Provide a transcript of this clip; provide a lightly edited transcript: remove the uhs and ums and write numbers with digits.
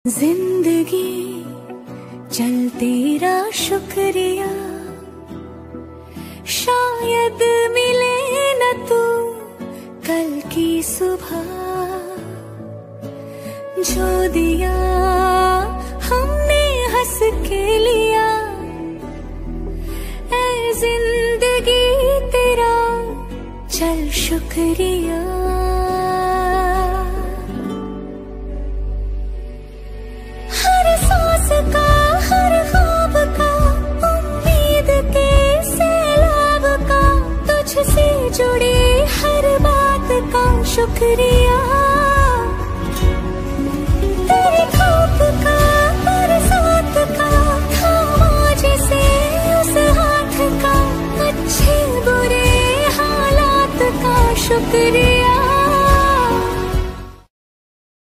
जिंदगी चल तेरा शुक्रिया, शायद मिले न तू कल की सुबह। जो दिया हमने हंस के लिया, ऐ जिंदगी तेरा चल शुक्रिया। हर सांस का, हर ख्वाब का, उम्मीद के सैलाब का, तुझसे जुड़ी हर बात का शुक्रिया।